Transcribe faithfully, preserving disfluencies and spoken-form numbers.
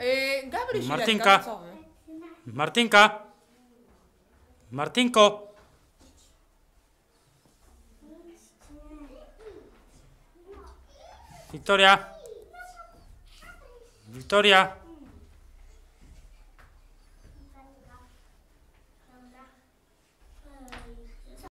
Yy, Gabryś Martynka. co wy? Martynka! Martynko! Wiktoria! Wiktoria!